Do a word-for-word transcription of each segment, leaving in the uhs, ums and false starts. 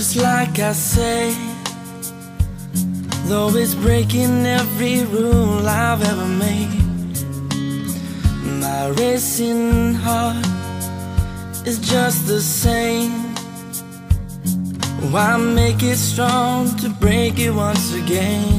Just like I say, though it's breaking every rule I've ever made, my racing heart is just the same. Why make it strong to break it once again?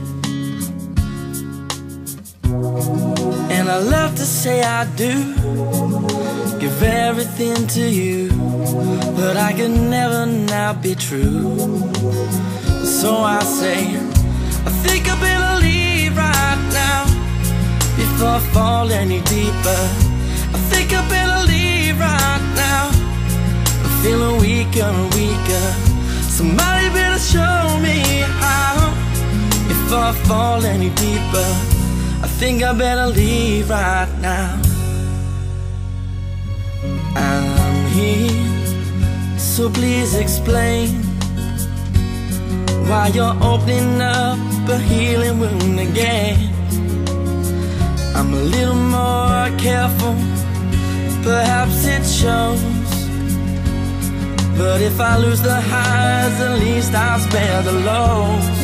And I love to say I do, give everything to you, but I can never now be true. So I say, I think I better leave right now before I fall any deeper. I think I better leave right now. I'm feeling weaker and weaker. Somebody better show me how before I fall any deeper. I think I better leave right now. I'm here, so please explain why you're opening up a healing wound again. I'm a little more careful, perhaps it shows, but if I lose the highs, at least I'll spare the lows.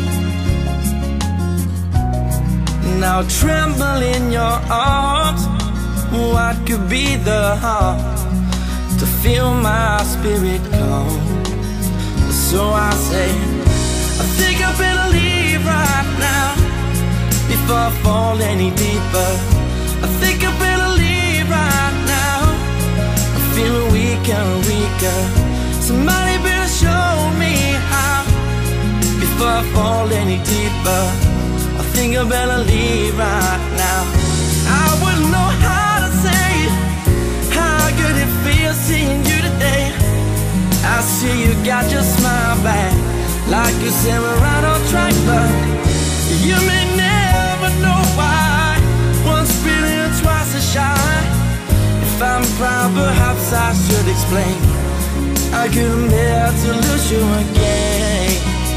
Now tremble in your arms, what could be the harm to feel my spirit calm? So I say, I think I better leave right now before I fall any deeper. I think I better leave right now. I'm feeling weaker and weaker. Somebody better show me how before I fall any deeper. I think I better leave right now. I wouldn't know how to say how good it feels seeing you today. I see you got your smile back, like you said we're right on track, but you may never know why. Once brilliant, twice as shy. If I'm proud, perhaps I should explain I couldn't bear to lose you again.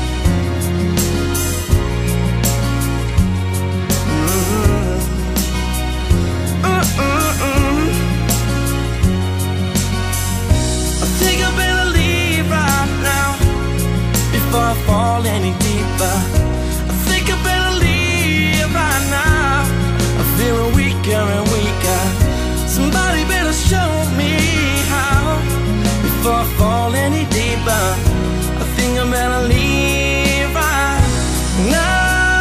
Before I fall any deeper, I think I better leave right now. I'm feeling weaker and weaker. Somebody better show me how before I fall any deeper. I think I better leave right now.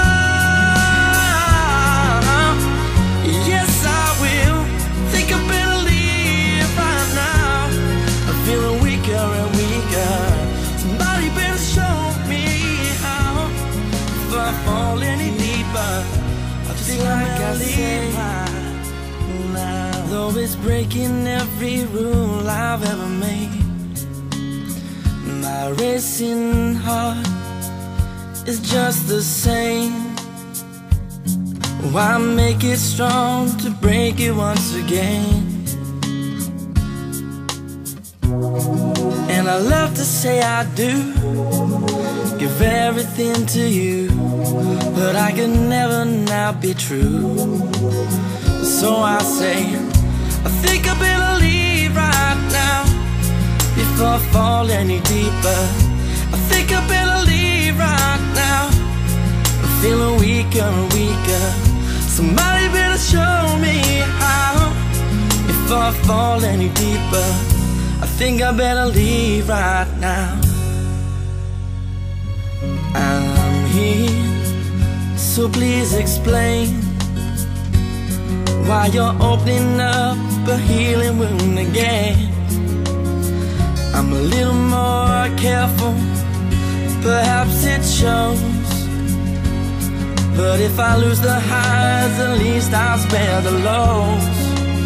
Yes, I will. Think I better leave right now. I'm feeling weaker and weaker. Somebody better show me how before I fall any deeper. I feel like I say now, though it's breaking every rule I've ever made, my racing heart is just the same. Why make it strong to break it once again? And I love to say I do, give everything to you, but I can never now be true. So I say, I think I better leave right now before I fall any deeper. I think I better leave right now. I'm feeling weaker and weaker. Somebody better show me how before I fall any deeper. I think I better leave right now. I'm here, so please explain why you're opening up a healing wound again. I'm a little more careful, perhaps it shows, but if I lose the highs, at least I'll spare the lows.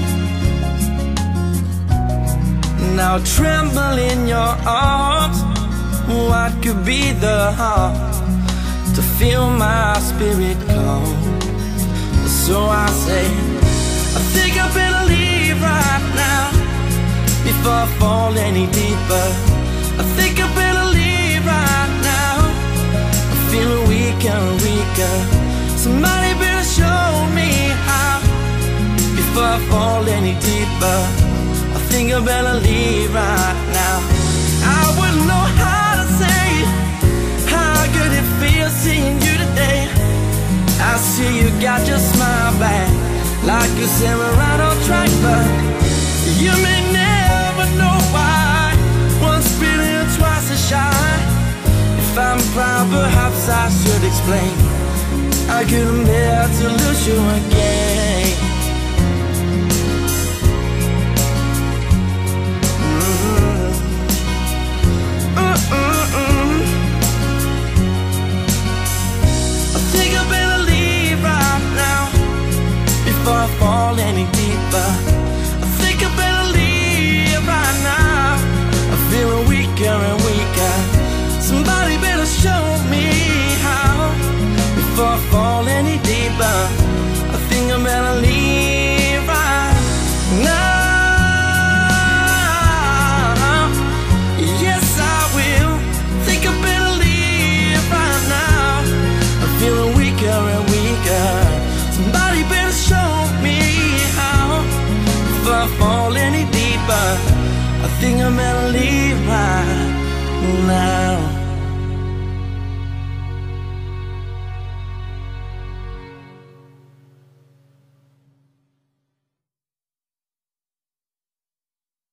Now tremble in your arms, what could be the harm to feel my spirit calm? So I say, I think I better leave right now before I fall any deeper. I think I better leave right now. I'm feeling weaker and weaker. Somebody better show me how before I fall any deeper. I think I better leave right now. I wouldn't know how got your smile back, like you said we're right on track. But you may never know why, once pretty and twice as shy. If I'm proud, perhaps I should explain, I couldn't bear to lose you again. Mm-hmm. Mm-mm-mm. I think I better leave right now before I fall any deeper. I think I better leave right now. I'm feeling weaker and weaker. Somebody better show me how before I fall any deeper. I think I better leave right now. Yes, I will. Think I better leave right now. I'm feeling weaker and weaker. Somebody better show me how before I fall any deeper. I think I better leave right now.